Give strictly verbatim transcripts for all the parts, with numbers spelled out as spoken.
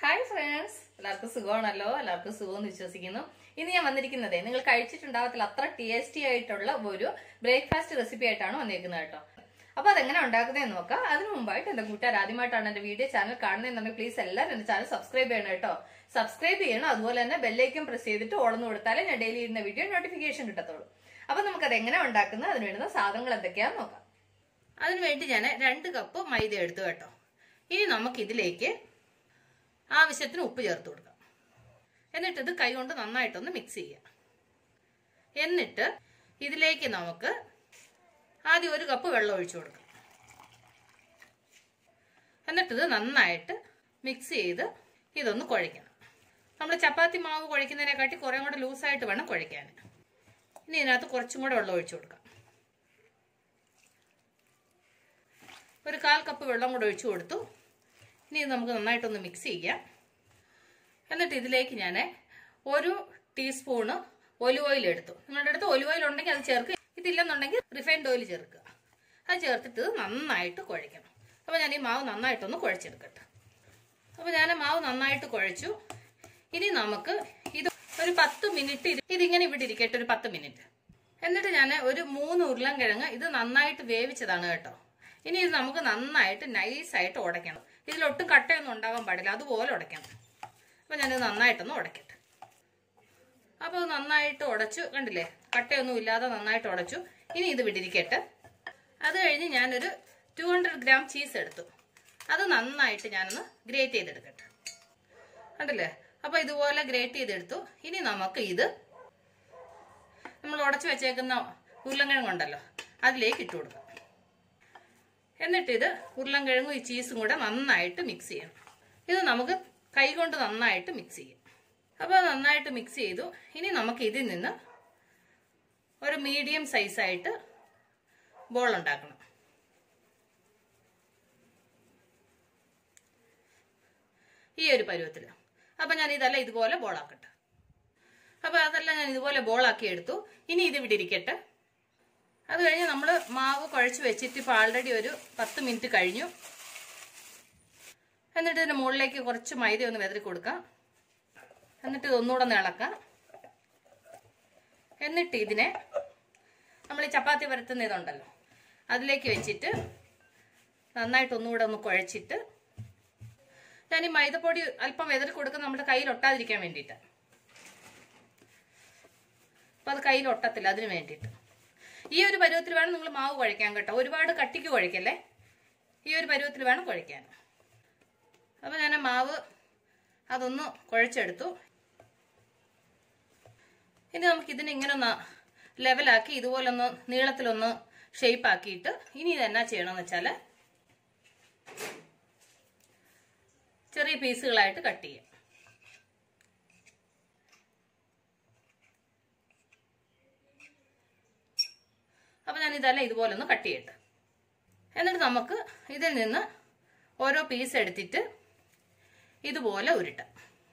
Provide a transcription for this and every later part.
Hi friends, എല്ലാവർക്കും സുഖമാണല്ലോ. എല്ലാവർക്കും സുഖമെന്ന് വിശ്വസിക്കുന്നു. ഇനി ഞാൻ വന്നിരിക്കുന്നതേ നിങ്ങൾ കഴിച്ചിട്ടുണ്ടാവത്തില്ല അത്ര ടേസ്റ്റി ആയിട്ടുള്ള ഒരു ബ്രേക്ക്ഫാസ്റ്റ് റെസിപ്പി ആയിട്ടാണ് വന്നിരിക്കുന്നത് കേട്ടോ. അപ്പൊ അതെങ്ങനെ ഉണ്ടാക്കുന്നതെന്ന് നോക്കാം. അതിന് മുമ്പായിട്ട് എന്റെ കൂട്ടുകാർ ആദ്യമായിട്ടാണ് എന്റെ വീഡിയോ ചാനൽ കാണുന്നതെന്നുണ്ടെങ്കിൽ പ്ലീസ് എല്ലാവരും എന്റെ ചാനൽ സബ്സ്ക്രൈബ് ചെയ്യണം കേട്ടോ. സബ്സ്ക്രൈബ് ചെയ്യണം. അതുപോലെ തന്നെ ബെല്ലൈക്കൻ പ്രസ് ചെയ്തിട്ട് ഓളന്ന് കൊടുത്താലേ ഞാൻ ഡെയിലി ഇടുന്ന വീഡിയോ നോട്ടിഫിക്കേഷൻ കിട്ടത്തുള്ളൂ. അപ്പൊ നമുക്കത് എങ്ങനെ ഉണ്ടാക്കുന്നത്, അതിന് വേണ്ടുന്ന സാധനങ്ങൾ എന്തൊക്കെയാന്ന് നോക്കാം. അതിനുവേണ്ടി ഞാൻ രണ്ട് കപ്പ് മൈദ എടുത്തു കേട്ടോ. ഇനി നമുക്ക് ഇതിലേക്ക് ആവശ്യത്തിന് ഉപ്പ് ചേർത്ത് കൊടുക്കാം. എന്നിട്ട് ഇത് കൈ കൊണ്ട് നന്നായിട്ടൊന്ന് മിക്സ് ചെയ്യാം. എന്നിട്ട് ഇതിലേക്ക് നമുക്ക് ആദ്യം ഒരു കപ്പ് വെള്ളം ഒഴിച്ചു കൊടുക്കാം. എന്നിട്ടിത് നന്നായിട്ട് മിക്സ് ചെയ്ത് ഇതൊന്ന് കുഴയ്ക്കണം. നമ്മൾ ചപ്പാത്തി മാവ് കുഴയ്ക്കുന്നതിനെക്കാട്ടി കുറേ കൂടെ ലൂസായിട്ട് വേണം കുഴയ്ക്കാൻ. ഇനി ഇതിനകത്ത് കുറച്ചും കൂടെ വെള്ളം ഒഴിച്ചു കൊടുക്കാം. ഒരു കാൽ കപ്പ് വെള്ളം കൂടെ ഒഴിച്ചു കൊടുത്തു. ഇനി ഇത് നമുക്ക് നന്നായിട്ടൊന്ന് മിക്സ് ചെയ്യാം. എന്നിട്ട് ഇതിലേക്ക് ഞാൻ ഒരു ടീസ്പൂണ് ഒലിവ് ഓയിൽ എടുത്തു. നിങ്ങളുടെ അടുത്ത് ഒലിവ് ഓയിൽ ഉണ്ടെങ്കിൽ അത് ചേർക്കുക. ഇതില്ലെന്നുണ്ടെങ്കിൽ റിഫൈൻഡ് ഓയിൽ ചേർക്കുക. അത് ചേർത്തിട്ട് നന്നായിട്ട് കുഴയ്ക്കണം. അപ്പോൾ ഞാൻ ഈ മാവ് നന്നായിട്ടൊന്ന് കുഴച്ചെടുക്കട്ടെ. അപ്പോൾ ഞാൻ മാവ് നന്നായിട്ട് കുഴച്ചു. ഇനി നമുക്ക് ഇത് ഒരു പത്ത് മിനിറ്റ് ഇതിങ്ങനെ ഇവിടെ ഇരിക്കട്ടെ, ഒരു പത്ത് മിനിറ്റ്. എന്നിട്ട് ഞാൻ ഒരു മൂന്ന് ഉരുളൻകിഴങ്ങ് ഇത് നന്നായിട്ട് വേവിച്ചതാണ് കേട്ടോ. ഇനി ഇത് നമുക്ക് നന്നായിട്ട് നൈസായിട്ട് ഉടയ്ക്കണം. ഇതിലൊട്ടും കട്ടയൊന്നും ഉണ്ടാകാൻ പാടില്ല, അതുപോലെ ഉടയ്ക്കണം. അപ്പോൾ ഞാനിത് നന്നായിട്ടൊന്ന് ഉടയ്ക്കട്ടെ. അപ്പോൾ ഇത് നന്നായിട്ട് ഉടച്ചു, കണ്ടില്ലേ, കട്ടയൊന്നും ഇല്ലാതെ നന്നായിട്ട് ഉടച്ചു. ഇനി ഇത് വിടിരിക്കട്ടെ. അത് കഴിഞ്ഞ് ഞാനൊരു ടു ഹൺഡ്രഡ് ഗ്രാം ചീസ് എടുത്തു. അത് നന്നായിട്ട് ഞാനൊന്ന് ഗ്രേറ്റ് ചെയ്തെടുക്കട്ടെ. കണ്ടില്ലേ, അപ്പോൾ ഇതുപോലെ ഗ്രേറ്റ് ചെയ്തെടുത്തു. ഇനി നമുക്ക് ഇത് നമ്മൾ ഉടച്ചു വെച്ചേക്കുന്ന ഉരുളൻകിഴങ്ങുണ്ടല്ലോ അതിലേക്ക് ഇട്ട് കൊടുക്കാം. എന്നിട്ട് ഇത് ഉരുളൻകിഴങ്ങും ഈ ചീസും കൂടെ നന്നായിട്ട് മിക്സ് ചെയ്യണം. ഇത് നമുക്ക് കൈ കൊണ്ട് നന്നായിട്ട് മിക്സ് ചെയ്യാം. അപ്പോൾ നന്നായിട്ട് മിക്സ് ചെയ്തു. ഇനി നമുക്ക് ഇതിൽ നിന്ന് ഒരു മീഡിയം സൈസായിട്ട് ബോൾ ഉണ്ടാക്കണം. ഈ ഒരു പരുവത്തിൽ. അപ്പം ഞാൻ ഇതെല്ലാം ഇതുപോലെ ബോളാക്കട്ടെ. അപ്പോൾ അതെല്ലാം ഞാൻ ഇതുപോലെ ബോളാക്കി എടുത്തു. ഇനി ഇത് ഇവിടെ ഇരിക്കട്ടെ. അത് കഴിഞ്ഞ് നമ്മൾ മാവ് കുഴച്ച് വെച്ചിട്ട് ഇപ്പോൾ ആൾറെഡി ഒരു പത്ത് മിനിറ്റ് കഴിഞ്ഞു. എന്നിട്ട് ഇതിൻ്റെ മുകളിലേക്ക് കുറച്ച് മൈദ ഒന്ന് വിതറി കൊടുക്കാം. എന്നിട്ട് ഇതൊന്നുകൂടെ ഒന്ന് ഇളക്കാം. എന്നിട്ട് ഇതിനെ നമ്മൾ ഈ ചപ്പാത്തി പരത്തുന്ന ഇതുണ്ടല്ലോ അതിലേക്ക് വെച്ചിട്ട് നന്നായിട്ട് ഒന്നുകൂടെ ഒന്ന് കുഴച്ചിട്ട് ഞാൻ ഈ മൈദപ്പൊടി അല്പം വിതറി കൊടുക്കുക നമ്മുടെ കയ്യിൽ ഒട്ടാതിരിക്കാൻ വേണ്ടിയിട്ട്. അപ്പം അത് കയ്യിൽ ഒട്ടത്തില്ല, അതിന് വേണ്ടിയിട്ട്. ഈ ഒരു പരുവത്തിൽ വേണം നിങ്ങൾ മാവ് കുഴയ്ക്കാൻ കേട്ടോ. ഒരുപാട് കട്ടിക്ക് കുഴയ്ക്കല്ലേ, ഈ ഒരു പരുവത്തിൽ വേണം കുഴയ്ക്കാൻ. അപ്പോൾ ഞാൻ മാവ് അതൊന്ന് കുഴച്ചെടുത്തു. ഇനി നമുക്ക് ഇതിനെ ഇങ്ങനെ ഒന്ന് ലെവലാക്കി ഇതുപോലൊന്ന് നീളത്തിലൊന്ന് ഷേപ്പ് ആക്കിയിട്ട് ഇനി ഇതെന്നാ ചെയ്യണമെന്ന് വെച്ചാൽ ചെറിയ പീസുകളായിട്ട് കട്ട് ചെയ്യാം. അപ്പോൾ ഞാൻ ഇതെല്ലാം ഇതുപോലെ ഒന്ന് കട്ട് ചെയ്യട്ടെ. എന്നിട്ട് നമുക്ക് ഇതിൽ നിന്ന് ഓരോ പീസ് എടുത്തിട്ട് ഇതുപോലെ ഉരുട്ടാം.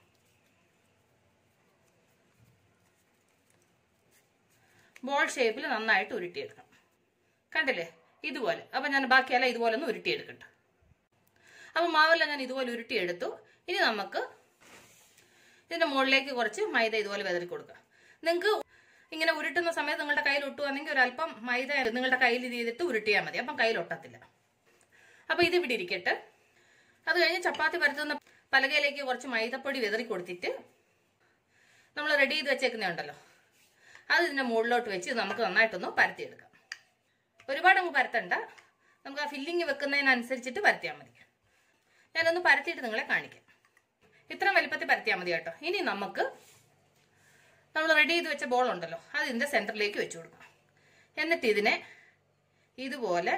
ബോൾ ഷേപ്പിൽ നന്നായിട്ട് ഉരുട്ടിയെടുക്കണം. കണ്ടില്ലേ, ഇതുപോലെ. അപ്പം ഞാൻ ബാക്കിയെല്ലാം ഇതുപോലെ ഒന്ന് ഉരുട്ടിയെടുക്കട്ടെ. അപ്പം മാവെല്ലാം ഞാൻ ഇതുപോലെ ഉരുട്ടിയെടുത്തു. ഇനി നമുക്ക് ഇതിൻ്റെ മുകളിലേക്ക് കുറച്ച് മൈദ ഇതുപോലെ വിതറി കൊടുക്കാം. നിങ്ങൾക്ക് ഇങ്ങനെ ഉരുട്ടുന്ന സമയത്ത് നിങ്ങളുടെ കയ്യിൽ ഒട്ടുവാണെങ്കിൽ ഒരല്പം മൈദ നിങ്ങളുടെ കയ്യിൽ ചെയ്തിട്ട് ഉരുട്ടിയാൽ മതി. അപ്പം കയ്യിൽ ഒട്ടത്തില്ല. അപ്പം ഇത് ഇവിടെ ഇരിക്കട്ടെ. അത് കഴിഞ്ഞ് ചപ്പാത്തി പരത്തുന്ന പലകയിലേക്ക് കുറച്ച് മൈദപ്പൊടി വിതറി കൊടുത്തിട്ട് നമ്മൾ റെഡി ചെയ്ത് വെച്ചേക്കുന്നുണ്ടല്ലോ അത് ഇതിൻ്റെ മുകളിലോട്ട് വെച്ച് നമുക്ക് നന്നായിട്ടൊന്ന് പരത്തിയെടുക്കാം. ഒരുപാട് അങ്ങ് പരത്തണ്ട, നമുക്ക് ആ ഫില്ലിങ് വെക്കുന്നതിനനുസരിച്ചിട്ട് പരത്തിയാൽ മതി. ഞാനൊന്ന് പരത്തിയിട്ട് നിങ്ങളെ കാണിക്കാം. ഇത്രയും വലിപ്പത്തിൽ പരത്തിയാൽ മതി കേട്ടോ. ഇനി നമുക്ക് നമ്മൾ റെഡി ചെയ്ത് വെച്ച ബോൾ ഉണ്ടല്ലോ അത് ഇതിൻ്റെ സെൻറ്ററിലേക്ക് വെച്ച് കൊടുക്കാം. എന്നിട്ട് ഇതിനെ ഇതുപോലെ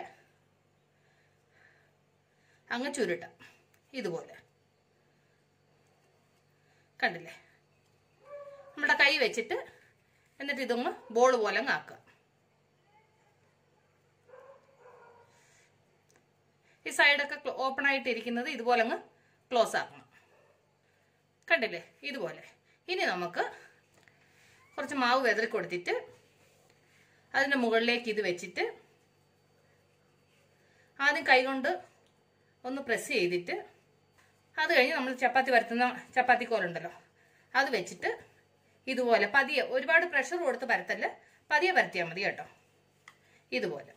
അങ്ങ് ചുരുട്ടാം. ഇതുപോലെ കണ്ടില്ലേ, നമ്മുടെ കൈ വെച്ചിട്ട് എന്നിട്ട് ഇതൊന്ന് ബോൾ പോലെ അങ്ങ് ആക്കുക. ഈ സൈഡൊക്കെ ഓപ്പൺ ആയിട്ട് ഇരിക്കുന്നത് ഇതുപോലെ അങ്ങ് ക്ലോസ് ആക്കണം. കണ്ടില്ലേ, ഇതുപോലെ. ഇനി നമുക്ക് കുറച്ച് മാവ് വിതറി കൊടുത്തിട്ട് അതിൻ്റെ മുകളിലേക്ക് ഇത് വെച്ചിട്ട് ആദ്യം കൈ കൊണ്ട് ഒന്ന് പ്രസ് ചെയ്തിട്ട് അത് കഴിഞ്ഞ് നമ്മൾ ചപ്പാത്തി പരത്തുന്ന ചപ്പാത്തി കോലുണ്ടല്ലോ അത് വെച്ചിട്ട് ഇതുപോലെ പതിയെ, ഒരുപാട് പ്രഷർ കൊടുത്ത് പരത്തല്ല, പതിയെ പരത്തിയാൽ മതി കേട്ടോ. ഇതുപോലെ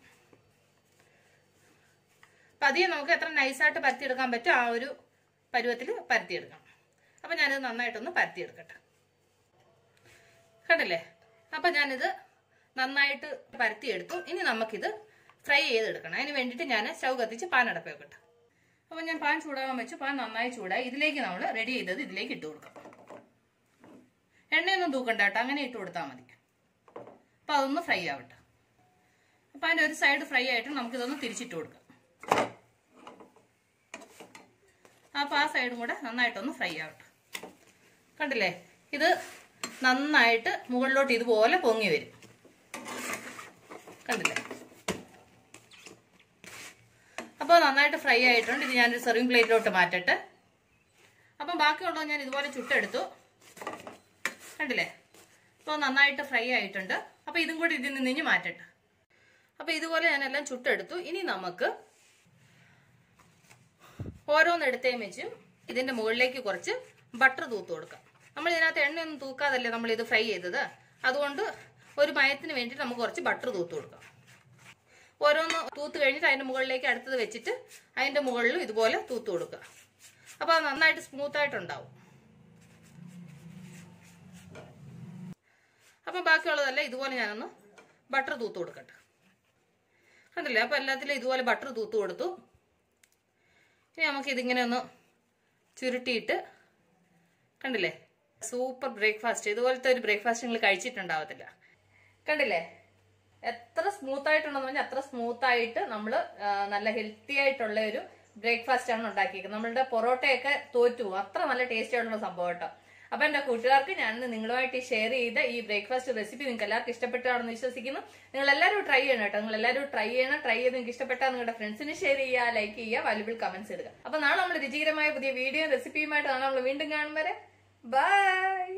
പതിയെ നമുക്ക് എത്ര നൈസായിട്ട് പരത്തിയെടുക്കാൻ പറ്റും ആ ഒരു പരുവത്തിൽ പരത്തിയെടുക്കണം. അപ്പം ഞാനിത് നന്നായിട്ടൊന്ന് പരത്തിയെടുക്കട്ടെ. കണ്ടില്ലേ? അപ്പം ഞാനിത് നന്നായിട്ട് പരത്തിയെടുത്തു. ഇനി നമുക്കിത് ഫ്രൈ ചെയ്തെടുക്കണം. അതിന് വേണ്ടിയിട്ട് ഞാൻ സ്റ്റൗ കത്തിച്ച് പാൻ അടപ്പ് വെക്കട്ടെ. അപ്പം ഞാൻ പാൻ ചൂടാകാൻ വെച്ചു. പാൻ നന്നായി ചൂടായി. ഇതിലേക്ക് നമ്മൾ റെഡി ചെയ്തത് ഇതിലേക്ക് ഇട്ട് കൊടുക്കാം. എണ്ണയൊന്നും തൂക്കണ്ട കേട്ടോ, അങ്ങനെ ഇട്ട് കൊടുത്താൽ മതി. അപ്പം അതൊന്ന് ഫ്രൈ ആവട്ടെ. അപ്പം അതിൻ്റെ ഒരു സൈഡ് ഫ്രൈ ആയിട്ട് നമുക്കിതൊന്ന് തിരിച്ചിട്ട് കൊടുക്കാം. അപ്പം ആ സൈഡും കൂടെ നന്നായിട്ടൊന്ന് ഫ്രൈ ആവട്ടെ. കണ്ടില്ലേ? ഇത് നന്നായിട്ട് മുകളിലോട്ട് ഇതുപോലെ പൊങ്ങി വരും. കണ്ടില്ലേ? അപ്പോൾ നന്നായിട്ട് ഫ്രൈ ആയിട്ടുണ്ട്. ഇത് ഞാനൊരു സെർവിങ് പ്ലേറ്റിലോട്ട് മാറ്റട്ടെ. അപ്പം ബാക്കിയുള്ളത് ഞാൻ ഇതുപോലെ ചുട്ടെടുത്തു. കണ്ടില്ലേ? അപ്പോൾ നന്നായിട്ട് ഫ്രൈ ആയിട്ടുണ്ട്. അപ്പോൾ ഇതും കൂടി ഇതിൽ നിന്ന് മാറ്റട്ടെ. അപ്പോൾ ഇതുപോലെ ഞാനെല്ലാം ചുട്ടെടുത്തു. ഇനി നമുക്ക് ഓരോന്നെടുത്തേം വെച്ചും ഇതിന്റെ മുകളിലേക്ക് കുറച്ച് ബട്ടർ തൂത്ത് കൊടുക്കാം. നമ്മൾ ഇതിനകത്ത് എണ്ണയൊന്നും തൂക്കാതല്ലേ നമ്മൾ ഇത് ഫ്രൈ ചെയ്തത്, അതുകൊണ്ട് ഒരു മയത്തിന് വേണ്ടിയിട്ട് നമുക്ക് കുറച്ച് ബട്ടർ തൂത്ത് കൊടുക്കാം. ഓരോന്ന് തൂത്ത് കഴിഞ്ഞിട്ട് അതിന്റെ മുകളിലേക്ക് അടുത്തത് വെച്ചിട്ട് അതിന്റെ മുകളിലും ഇതുപോലെ തൂത്ത് കൊടുക്കുക. അപ്പോൾ അത് നന്നായിട്ട് സ്മൂത്ത് ആയിട്ടുണ്ടാവും. അപ്പം ബാക്കിയുള്ളതല്ല ഇതുപോലെ ഞാനൊന്ന് ബട്ടർ തൂത്ത് കൊടുക്കട്ടെ. കണ്ടില്ലേ? അപ്പം എല്ലാത്തിലും ഇതുപോലെ ബട്ടർ തൂത്ത് കൊടുത്തു. ഇനി നമുക്ക് ഇതിങ്ങനെ ഒന്ന് ചുരുട്ടിയിട്ട്, കണ്ടില്ലേ? Super breakfast. ഇതുപോലത്തെ ഒരു ബ്രേക്ക്ഫാസ്റ്റ് നിങ്ങൾ കഴിച്ചിട്ടുണ്ടാവത്തില്ല. കണ്ടില്ലേ? എത്ര സ്മൂത്ത് ആയിട്ടുണ്ടെന്ന് പറഞ്ഞാൽ അത്ര സ്മൂത്ത് ആയിട്ട് നമ്മൾ നല്ല ഹെൽത്തി ആയിട്ടുള്ള ഒരു ബ്രേക്ക്ഫാസ്റ്റ് ആണ് ഉണ്ടാക്കിയിരിക്കുന്നത്. നമ്മളുടെ പൊറോട്ടയൊക്കെ തോറ്റു, അത്ര നല്ല ടേസ്റ്റി ആയിട്ടുള്ള സംഭവം കേട്ടോ. അപ്പൊ എന്റെ കൂട്ടുകാർക്ക് ഞാൻ നിങ്ങളുമായിട്ട് ഷെയർ ചെയ്ത ഈ ബ്രേക്ക്ഫാസ്റ്റ് റെസിപ്പി നിങ്ങൾക്ക് എല്ലാവർക്കും ഇഷ്ടപ്പെട്ടാണെന്ന് വിശ്വസിക്കുന്നു. നിങ്ങൾ എല്ലാവരും ട്രൈ ചെയ്യണം കേട്ടോ. നിങ്ങൾ എല്ലാവരും ട്രൈ ചെയ്യണം. ട്രൈ ചെയ്ത് നിങ്ങൾക്ക് ഇഷ്ടപ്പെട്ടാൽ നിങ്ങളുടെ ഫ്രണ്ട്സിന് ഷെയർ ചെയ്യുക, ലൈക്ക് ചെയ്യുക, വാല്യുബിൾ കമന്റ്സ് ഇടുക. അപ്പൊ നാളെ നമ്മൾ രുചികരമായ പുതിയ വീഡിയോ റെസിപ്പിയുമായിട്ടാണ് നമ്മൾ വീണ്ടും കാണും വരെ. ബൈ.